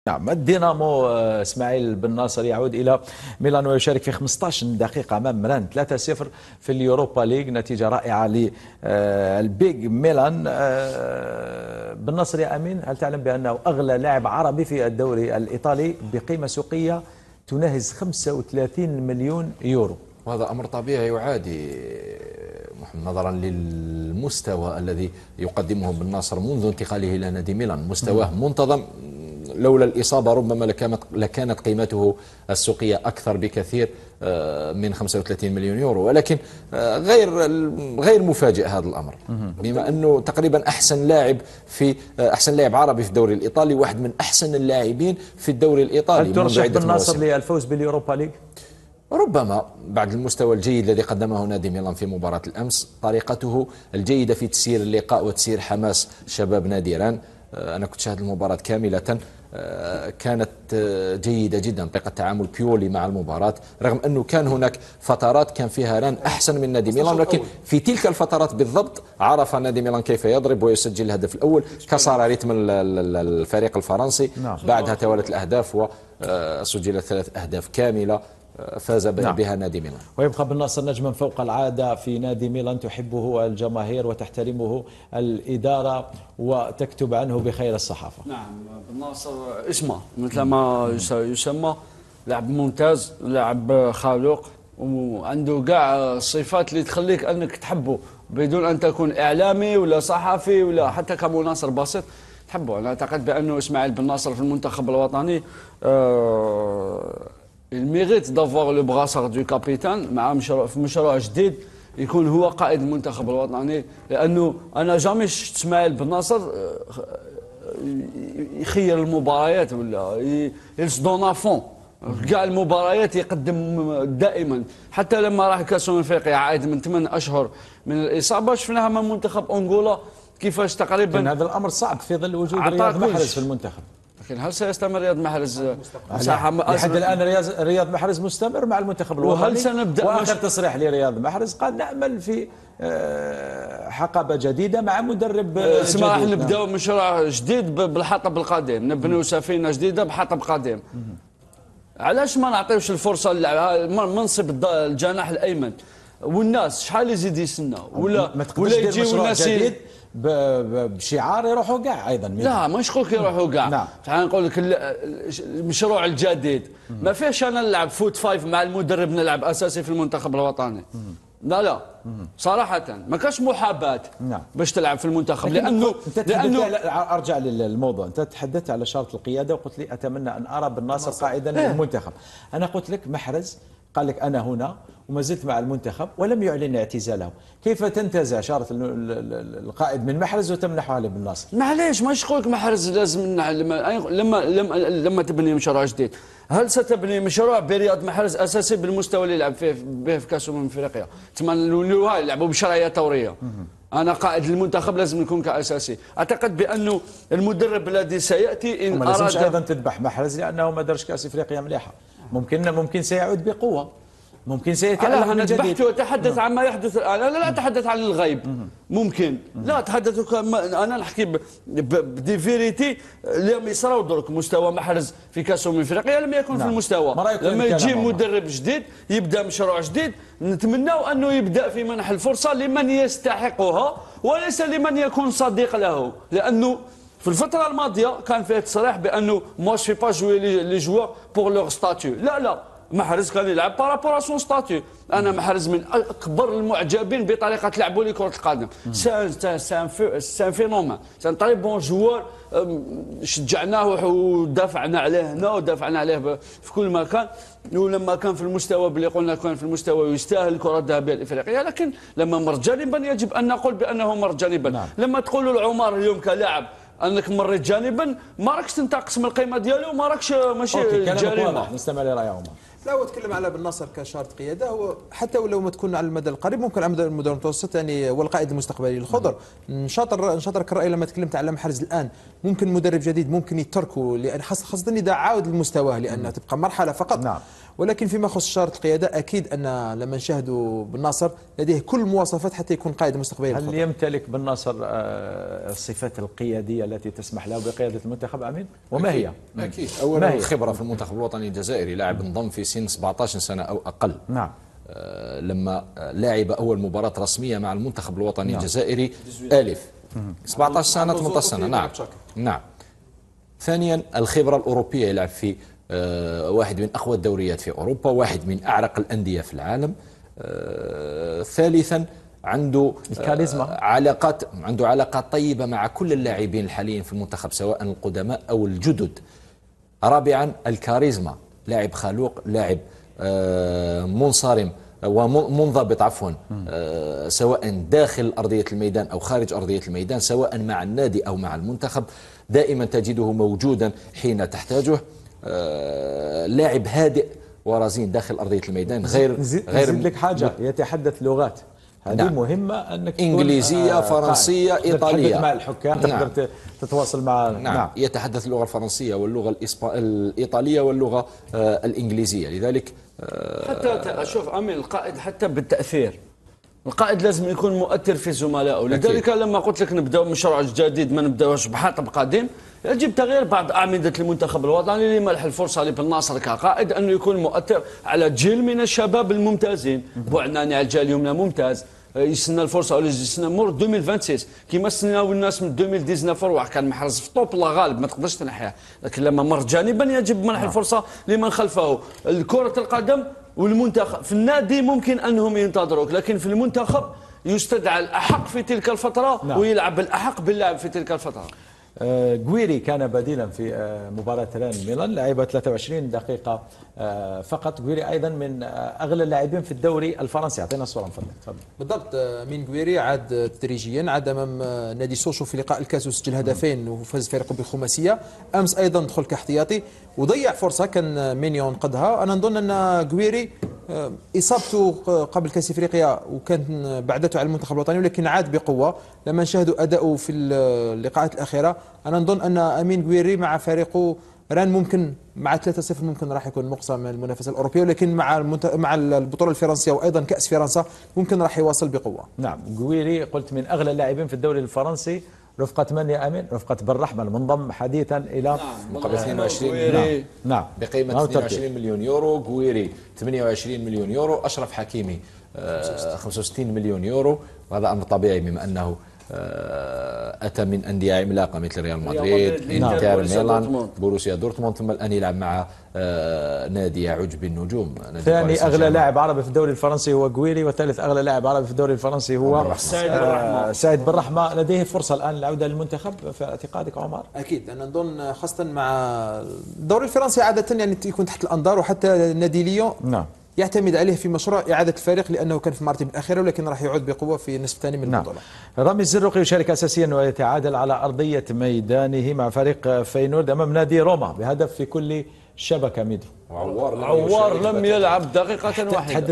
نعم، الدينامو اسماعيل بن ناصر يعود إلى ميلان ويشارك في 15 دقيقة أمام ميلان 3-0 في اليوروبا ليج، نتيجة رائعة للبيج ميلان. بن ناصر يا أمين، هل تعلم بأنه أغلى لاعب عربي في الدوري الإيطالي بقيمة سوقية تناهز 35 مليون يورو؟ وهذا أمر طبيعي وعادي نظرا للمستوى الذي يقدمه بن ناصر منذ انتقاله إلى نادي ميلان. مستواه منتظم، لولا الإصابة ربما لكانت قيمته السوقية أكثر بكثير من 35 مليون يورو، ولكن غير مفاجئ هذا الأمر، بما أنه تقريبا أحسن لاعب عربي في الدوري الإيطالي، واحد من أحسن اللاعبين في الدوري الإيطالي. هل ترشح بن ناصر للفوز باليوروبا ليج؟ ربما بعد المستوى الجيد الذي قدمه نادي ميلان في مباراة الأمس، طريقته الجيدة في تسيير اللقاء وتسيير حماس شباب نادي ران. أنا كنت شاهد المباراة كاملة، كانت جيدة جدا طريقة تعامل بيولي مع المباراة، رغم أنه كان هناك فترات كان فيها ران أحسن من نادي ميلان، لكن في تلك الفترات بالضبط عرف نادي ميلان كيف يضرب ويسجل الهدف الأول، كسر رتم الفريق الفرنسي. بعدها توالت الأهداف وسجلت 3 أهداف كاملة فاز بها نادي ميلان. ويبقى بن ناصر نجما فوق العادة في نادي ميلان، تحبه الجماهير وتحترمه الإدارة وتكتب عنه بخير الصحافة. نعم، بن ناصر اسمه مثل ما يسمى لاعب ممتاز، لاعب خلوق، وعنده كاع الصفات اللي تخليك أنك تحبه بدون أن تكون إعلامي ولا صحفي ولا حتى كمناصر بسيط تحبه. أنا أعتقد بأنه إسماعيل بن ناصر في المنتخب الوطني il mérite d'avoir le brassard du capitaine مع مشروع جديد، يكون هو قائد المنتخب الوطني، لأنه أنا جامي شفت إسماعيل بن ناصر يخير المباريات ولا يلصدون فون كاع المباريات، يقدم دائما. حتى لما راح كأس أفريقيا عائد من 8 أشهر من الإصابة، شفناها من منتخب أنغولا كيفاش تقريبا. لكن هذا الأمر صعب في ظل وجود رياض محرز في المنتخب. لكن هل سيستمر رياض محرز؟ لحد الآن رياض محرز مستمر مع المنتخب الوطني، وهل سنبدأ وآخر تصريح لرياض محرز قال نأمل في حقبة جديدة مع مدرب جديد. راح نبداو مشروع جديد بالحطب القادم، نبنيو سفينة جديدة بحطب قادم. علاش ما نعطيوش الفرصة منصب الجناح الأيمن؟ والناس شحال يزيد يستنى ولا يجيو الناس بشعار يروحوا كاع ايضا. لا مش نقولك يروحوا كاع. نعم. تعال نقول لك المشروع الجديد ما فيهش انا نلعب فوت 5 مع المدرب نلعب اساسي في المنتخب الوطني. لا صراحة ما كاش محاباة باش تلعب في المنتخب، لأنه أرجع للموضوع. أنت تحدثت على شرط القيادة وقلت لي أتمنى أن أرى بن ناصر قائدا للمنتخب. أنا قلت لك محرز قال لك أنا هنا وما زلت مع المنتخب ولم يعلن اعتزاله، كيف تنتزع شارة القائد من محرز وتمنحها لبن ناصر؟ معليش مش نقول لك محرز لازم لما تبني مشروع جديد، هل ستبني مشروع برياض محرز اساسي بالمستوى اللي يلعب فيه في كاس افريقيا؟ تمنوا يلعبوا بشرعيه ثوريه. انا قائد المنتخب لازم يكون كاساسي. اعتقد بانه المدرب الذي سياتي ان اراد لازمش ايضا تذبح محرز لانه ما دارش كاس افريقيا مليحه، ممكن سيعود بقوه، ممكن سيتألق من جديد. أنا أتحدث عما يحدث الآن، أنا لا أتحدث عن الغيب. ممكن لا أتحدث، أنا نحكي بدي فيريتي لم يصراو درك. مستوى محرز في كأس أفريقيا لم يكن في المستوى. لما يجي مدرب جديد يبدأ مشروع جديد، نتمناو أنه يبدأ في منح الفرصة لمن يستحقها وليس لمن يكون صديق له، لأنه في الفترة الماضية كان فيه تصريح بأنه moi je fais pas jouer les joueurs pour leur statut. لا محرز كان يلعب بارابور سون ستاتيو. انا محرز من اكبر المعجبين بطريقه لعبه لكره القدم. سان فينومان، سان تري بون جوار، شجعناه ودافعنا عليه هنا ودافعنا عليه في كل مكان، ولما كان في المستوى اللي قلنا كان في المستوى يستاهل الكره الذهبيه الافريقيه، لكن لما مر جانبا يجب ان نقول بانه مر جانبا. لما تقولوا لعمر اليوم كلاعب انك مريت جانبا، ما راكش تنتقص من القيمه ديالو، ما راكش ماشي جريمه. نستمع لراي عمر. لا، هو تكلم على بن ناصر كشارة قيادة. هو حتى ولو ما تكون على المدى القريب ممكن على المدى المتوسط، يعني هو القائد المستقبلي الخضر. نشاطرك الرأي لما تكلمت على محرز الآن، ممكن مدرب جديد ممكن يتركه، لأن خاصة إذا عاود لمستواه، لأنها تبقى مرحلة فقط. نعم. ولكن فيما يخص شارة القيادة، أكيد أن لما نشاهدوا بن ناصر لديه كل المواصفات حتى يكون قائد مستقبلي هل للخضر. يمتلك بن ناصر الصفات القيادية التي تسمح له بقيادة المنتخب أمين؟ وما هي؟ أكيد. أولا الخبرة في المنتخب الوطني الجزائري، لاعب انضم في سن 17 سنة أو أقل. نعم. لما لعب أول مباراة رسمية مع المنتخب الوطني الجزائري ألف 17 سنة 18 سنة. نعم نعم. ثانيا الخبرة الأوروبية، يلعب في واحد من أقوى الدوريات في أوروبا، واحد من أعرق الأندية في العالم. ثالثا عنده علاقات طيبة مع كل اللاعبين الحاليين في المنتخب سواء القدماء أو الجدد. رابعا الكاريزما، لاعب خلوق، لاعب منصرم ومنضبط عفوا، سواء داخل أرضية الميدان أو خارج أرضية الميدان، سواء مع النادي أو مع المنتخب، دائما تجده موجودا حين تحتاجه. لاعب هادئ ورزين داخل أرضية الميدان. غير زيد لك حاجة، يتحدث لغات، هذه نعم. مهمة أنك إنجليزية، فرنسية، إيطالية. تتحدث مع الحكام، تقدر تتواصل مع نعم. يتحدث اللغة الفرنسية واللغة الإيطالية واللغة الإنجليزية. لذلك حتى أشوف أمين القائد حتى بالتأثير، القائد لازم يكون مؤثر في زملائه. لذلك لما قلت لك نبدأ مشروع جديد، ما نبداوش بحاطب قديم، يجب تغيير بعض أعمدة المنتخب الوطني لمنح الفرصة لبن ناصر كقائد أنه يكون مؤثر على جيل من الشباب الممتازين. بوعناني على الجيل اليمنى ممتاز، يستنى الفرصة ولا يستنى مور 2026 كيما استناو الناس من 2019 وروح كان محرز في طوب الله غالب ما تقدرش تنحيها، لكن لما مر جانبا يجب منح الفرصة لمن خلفه. كرة القدم والمنتخب في النادي ممكن أنهم ينتظروك، لكن في المنتخب يستدعى الأحق في تلك الفترة ويلعب الأحق باللعب في تلك الفترة. غويري كان بديلا في مباراة ريال ميلان، لعب 23 دقيقة فقط. غويري أيضا من أغلى اللاعبين في الدوري الفرنسي. أعطينا الصورة من فضلك. تفضل. بالضبط. من غويري عاد تدريجيا، عاد أمام نادي سوشو في لقاء الكاس وسجل هدفين وفاز فريقه بالخماسية. أمس أيضا دخل كاحتياطي وضيع فرصة كان مينيون قدها. أنا نظن أن غويري إصابته قبل كأس إفريقيا وكانت بعدته على المنتخب الوطني، ولكن عاد بقوة. لما نشاهدوا أداؤه في اللقاءات الأخيرة أنا نظن أن أمين غويري مع فريقه ران ممكن مع 3-0 ممكن راح يكون مقصى من المنافسة الأوروبية، ولكن مع البطولة الفرنسية وأيضا كأس فرنسا ممكن راح يواصل بقوة. نعم. غويري قلت من أغلى اللاعبين في الدوري الفرنسي، رفقة من يا أمين؟ رفقة بن رحمة المنضم حديثا إلى مقابل 22 نعم بقيمة 22 مليون يورو. غويري 28 مليون يورو. أشرف حكيمي 65 مليون يورو، وهذا أمر طبيعي بما أنه أتى من أندية عملاقة مثل ريال مدريد، إنتر ميلان، بوروسيا دورتموند، ثم الآن يلعب مع نادي عجب النجوم. ثاني أغلى لاعب عربي في الدوري الفرنسي هو غويري، وثالث أغلى لاعب عربي في الدوري الفرنسي هو سعيد بن رحمة. لديه فرصة الآن للعودة للمنتخب في اعتقادك عمر؟ أكيد. أنا نظن خاصة مع الدوري الفرنسي عادة يعني يكون تحت الأنظار، وحتى نادي ليون نعم يعتمد عليه في مشروع إعادة الفريق لأنه كان في المرتبة الأخيرة، ولكن راح يعود بقوة في النصف الثاني من البطولة. رامي الزرقي يشارك أساسيا ويتعادل على أرضية ميدانه مع فريق فينورد أمام نادي روما بهدف في كل شبكة. ميدو عوار لم يلعب دقيقة واحدة.